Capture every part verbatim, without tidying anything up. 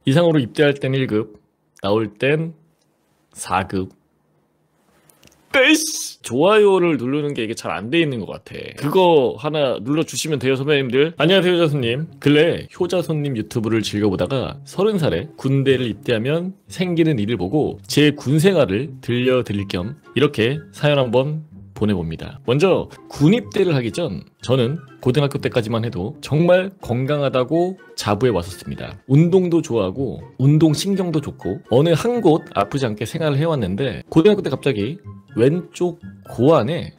이상으로 입대할 땐 일 급, 나올 땐 사 급. 에이씨! 좋아요를 누르는 게 이게 잘 안 돼 있는 것 같아. 그거 하나 눌러주시면 돼요, 선배님들. 안녕하세요, 효자손님. 근래 효자손님 유튜브를 즐겨보다가 서른 살에 군대를 입대하면 생기는 일을 보고 제 군생활을 들려드릴 겸 이렇게 사연 한번 보내봅니다. 먼저 군입대를 하기 전 저는 고등학교 때까지만 해도 정말 건강하다고 자부해 왔었습니다. 운동도 좋아하고 운동 신경도 좋고 어느 한 곳 아프지 않게 생활을 해왔는데 고등학교 때 갑자기 왼쪽 고환에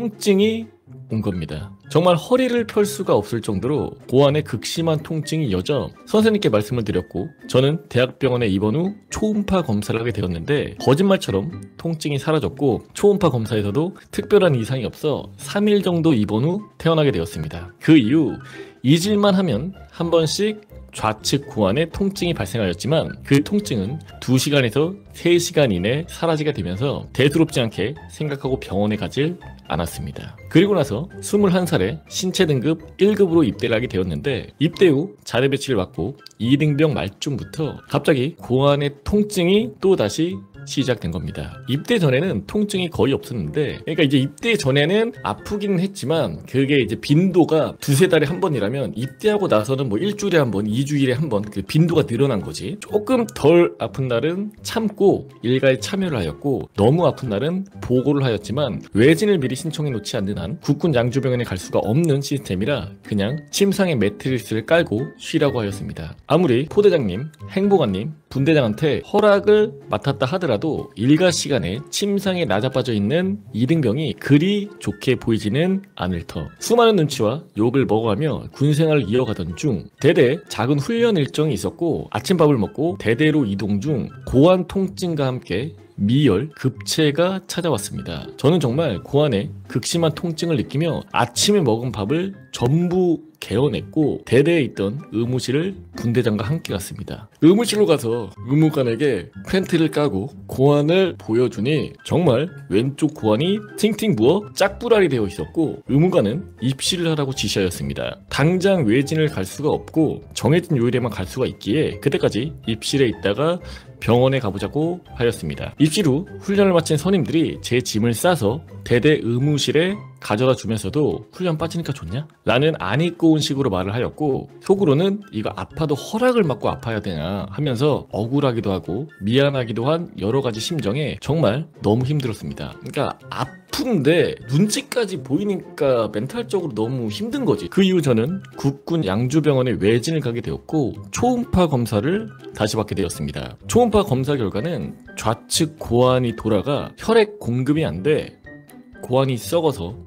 통증이 온 겁니다. 정말 허리를 펼 수가 없을 정도로 고환에 극심한 통증이 이어져 선생님께 말씀을 드렸고 저는 대학병원에 입원 후 초음파 검사를 하게 되었는데 거짓말처럼 통증이 사라졌고 초음파 검사에서도 특별한 이상이 없어 삼 일 정도 입원 후 퇴원하게 되었습니다. 그 이후 잊을만 하면 한 번씩 좌측 고환에 통증이 발생하였지만 그 통증은 두 시간에서 세 시간 이내 사라지게 되면서 대수롭지 않게 생각하고 병원에 가질 않았습니다. 그리고 나서 스물한 살에 신체 등급 일 급으로 입대를 하게 되었는데 입대 후 자대 배치를 받고 이등병 말쯤부터 갑자기 고환의 통증이 또다시 시작된 겁니다. 입대 전에는 통증이 거의 없었는데 그러니까 이제 입대 전에는 아프기는 했지만 그게 이제 빈도가 두세 달에 한 번이라면 입대하고 나서는 뭐 일주일에 한 번, 이주일에 한 번 그 빈도가 늘어난 거지. 조금 덜 아픈 날은 참고 일가에 참여를 하였고 너무 아픈 날은 보고를 하였지만 외진을 미리 신청해 놓지 않는 한 국군 양주병원에 갈 수가 없는 시스템이라 그냥 침상에 매트리스를 깔고 쉬라고 하였습니다. 아무리 포대장님, 행보관님, 분대장한테 허락을 맡았다 하더라도 일가 시간에 침상에 나자빠져 있는 이등병이 그리 좋게 보이지는 않을 터 수많은 눈치와 욕을 먹어가며 군생활을 이어가던 중 대대 작은 훈련 일정이 있었고 아침밥을 먹고 대대로 이동 중 고환 통증과 함께 미열, 급체가 찾아왔습니다. 저는 정말 고환에 극심한 통증을 느끼며 아침에 먹은 밥을 전부 개어냈고 대대에 있던 의무실을 분대장과 함께 갔습니다. 의무실로 가서 의무관에게 팬티를 까고 고환을 보여주니 정말 왼쪽 고환이 팅팅 부어 짝불알이 되어 있었고 의무관은 입시를 하라고 지시하였습니다. 당장 외진을 갈 수가 없고 정해진 요일에만 갈 수가 있기에 그때까지 입실에 있다가 병원에 가보자고 하였습니다. 입실 후 훈련을 마친 선임들이 제 짐을 싸서 대대 의무실에 가져다 주면서도 훈련 빠지니까 좋냐? 라는 안 입고 온 식으로 말을 하였고 속으로는 이거 아파도 허락을 받고 아파야 되나 하면서 억울하기도 하고 미안하기도 한 여러 가지 심정에 정말 너무 힘들었습니다. 그러니까 아픈데 눈치까지 보이니까 멘탈적으로 너무 힘든 거지. 그 이후 저는 국군 양주병원에 외진을 가게 되었고 초음파 검사를 다시 받게 되었습니다. 초음파 검사 결과는 좌측 고환이 돌아가 혈액 공급이 안 돼 고환이 썩어서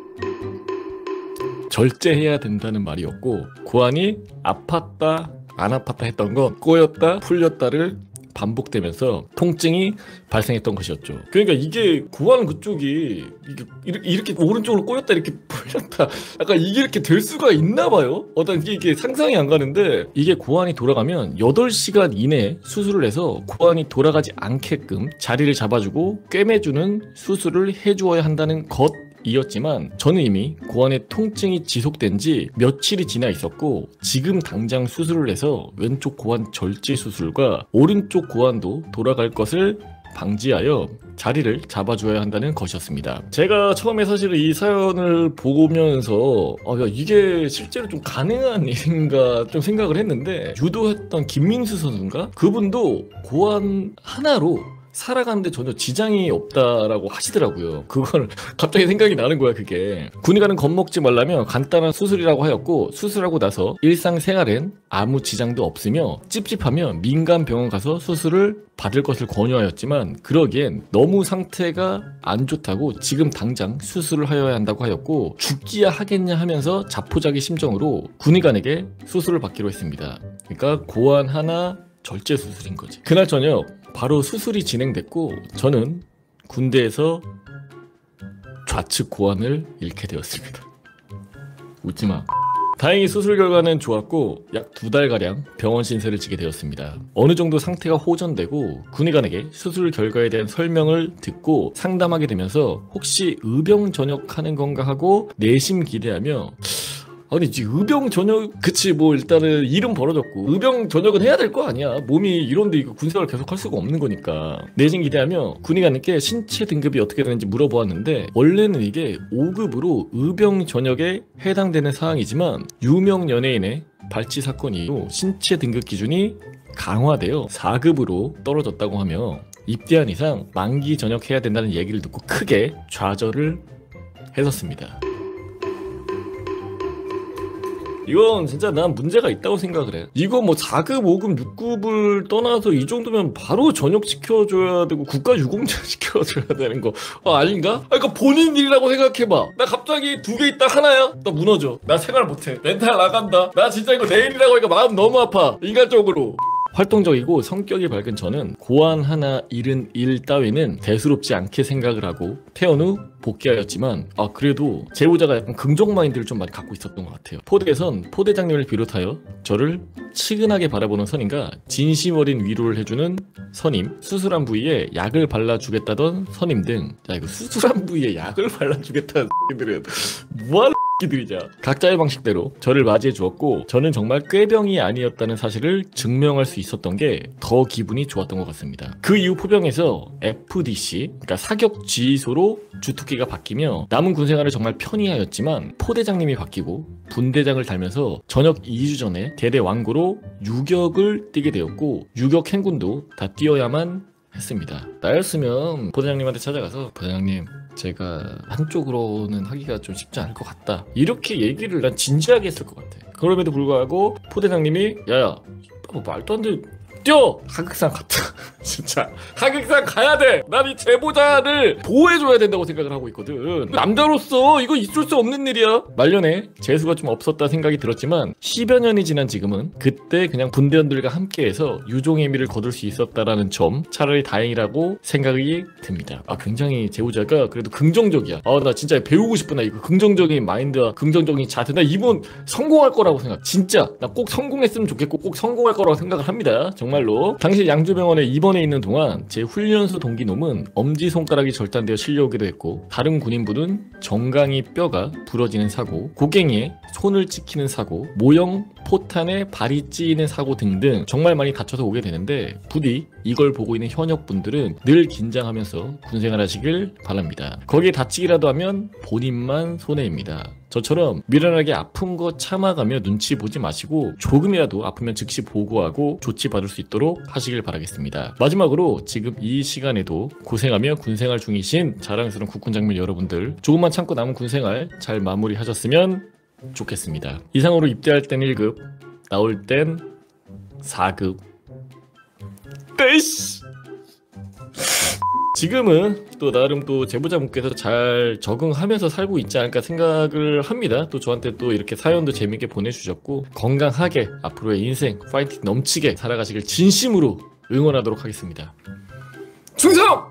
절제해야 된다는 말이었고 고환이 아팠다 안 아팠다 했던 건 꼬였다 풀렸다를 반복되면서 통증이 발생했던 것이었죠. 그러니까 이게 고환 그쪽이 이게 이렇게 오른쪽으로 꼬였다 이렇게 풀렸다 약간 이게 이렇게 될 수가 있나 봐요. 어떤 이게, 이게 상상이 안 가는데 이게 고환이 돌아가면 여덟 시간 이내에 수술을 해서 고환이 돌아가지 않게끔 자리를 잡아주고 꿰매주는 수술을 해주어야 한다는 것 이었지만 저는 이미 고환의 통증이 지속된 지 며칠이 지나 있었고 지금 당장 수술을 해서 왼쪽 고환 절제 수술과 오른쪽 고환도 돌아갈 것을 방지하여 자리를 잡아줘야 한다는 것이었습니다. 제가 처음에 사실 이 사연을 보면서 아, 야, 이게 실제로 좀 가능한 일인가 좀 생각을 했는데 유도했던 김민수 선수인가? 그분도 고환 하나로 살아가는데 전혀 지장이 없다라고 하시더라고요. 그걸 갑자기 생각이 나는 거야. 그게 군에 가는 겁먹지 말라며 간단한 수술이라고 하였고 수술하고 나서 일상생활엔 아무 지장도 없으며 찝찝하며 민간 병원 가서 수술을 받을 것을 권유하였지만 그러기엔 너무 상태가 안 좋다고 지금 당장 수술을 하여야 한다고 하였고 죽기야 하겠냐 하면서 자포자기 심정으로 군의관에게 수술을 받기로 했습니다. 그러니까 고환 하나 절제 수술인 거지. 그날 저녁 바로 수술이 진행됐고 저는 군대에서 좌측 고환을 잃게 되었습니다. 웃지마. 다행히 수술 결과는 좋았고 약 두 달가량 병원 신세를 지게 되었습니다. 어느 정도 상태가 호전되고 군의관에게 수술 결과에 대한 설명을 듣고 상담하게 되면서 혹시 의병 전역하는 건가 하고 내심 기대하며 아니 지금 의병 전역 그치 뭐 일단은 일은 벌어졌고 의병 전역은 해야 될 거 아니야. 몸이 이런데 이거 군생활 계속 할 수가 없는 거니까. 내진 기대하며 군의관님께 신체 등급이 어떻게 되는지 물어보았는데 원래는 이게 오 급으로 의병 전역에 해당되는 사항이지만 유명 연예인의 발치 사건 이후 신체 등급 기준이 강화되어 사 급으로 떨어졌다고 하며 입대한 이상 만기 전역해야 된다는 얘기를 듣고 크게 좌절을 했었습니다. 이건 진짜 난 문제가 있다고 생각을 해. 이거 뭐 사 급, 오 급, 육 급을 떠나서 이 정도면 바로 전역시켜줘야 되고 국가 유공자 시켜줘야 되는 거 어, 아닌가? 아, 그러니까 본인 일이라고 생각해봐. 나 갑자기 두 개 있다 하나야? 나 무너져. 나 생활 못해. 멘탈 나간다. 나 진짜 이거 내 일이라고 하니까 마음 너무 아파. 인간적으로. 활동적이고 성격이 밝은 저는 고안 하나 잃은 일 따위는 대수롭지 않게 생각을 하고 퇴원 후 복귀하였지만 아 그래도 제보자가 약간 긍정 마인드를 좀 많이 갖고 있었던 것 같아요. 포대에선 포대장님을 비롯하여 저를 치근하게 바라보는 선임과 진심 어린 위로를 해주는 선임, 수술한 부위에 약을 발라주겠다던 선임 등 자 이거 수술한 부위에 약을 발라주겠다는 X들은 뭐하는 X들이냐. 각자의 방식대로 저를 맞이해 주었고 저는 정말 꾀병이 아니었다는 사실을 증명할 수 있었던 게 더 기분이 좋았던 것 같습니다. 그 이후 포병에서 에프디씨 그러니까 사격 지휘소로 주특기가 바뀌며 남은 군생활을 정말 편히 하였지만 포대장님이 바뀌고 분대장을 달면서 전역 이 주 전에 대대 완고로 유격을 뛰게 되었고 유격 행군도 다 뛰어야만 했습니다. 나였으면 포대장님한테 찾아가서 포대장님 제가 한쪽으로는 하기가 좀 쉽지 않을 것 같다 이렇게 얘기를 난 진지하게 했을 것 같아. 그럼에도 불구하고 포대장님이 야야 뭐 말도 안 돼 뛰어! 하극상 갔다. 진짜 하극상 가야 돼. 난 이 제보자를 보호해줘야 된다고 생각을 하고 있거든. 남자로서 이거 있을 수 없는 일이야. 말년에 재수가 좀 없었다 생각이 들었지만 십여 년이 지난 지금은 그때 그냥 분대원들과 함께해서 유종의 미를 거둘 수 있었다라는 점 차라리 다행이라고 생각이 듭니다. 아 굉장히 제보자가 그래도 긍정적이야. 아 나 진짜 배우고 싶구나. 이거 긍정적인 마인드와 긍정적인 자세. 나 이분 성공할 거라고 생각. 진짜 나 꼭 성공했으면 좋겠고 꼭 성공할 거라고 생각을 합니다. 정말 정말로. 당시 양주병원에 입원해 있는 동안 제 훈련소 동기놈은 엄지손가락이 절단되어 실려오기도 했고 다른 군인분은 정강이 뼈가 부러지는 사고, 곡괭이에 손을 찍히는 사고, 모형 포탄에 발이 찌이는 사고 등등 정말 많이 다쳐서 오게 되는데 부디 이걸 보고 있는 현역분들은 늘 긴장하면서 군생활 하시길 바랍니다. 거기에 다치기라도 하면 본인만 손해입니다. 저처럼 미련하게 아픈 거 참아가며 눈치 보지 마시고 조금이라도 아프면 즉시 보고하고 조치받을 수 있도록 하시길 바라겠습니다. 마지막으로 지금 이 시간에도 고생하며 군생활 중이신 자랑스러운 국군장병 여러분들 조금만 참고 남은 군생활 잘 마무리하셨으면 좋겠습니다. 이상으로 입대할 땐 일 급, 나올 땐 사 급. 에이씨! 지금은 또 나름 또 제보자분께서 잘 적응하면서 살고 있지 않을까 생각을 합니다. 또 저한테 또 이렇게 사연도 재밌게 보내주셨고 건강하게 앞으로의 인생 파이팅 넘치게 살아가시길 진심으로 응원하도록 하겠습니다. 충성!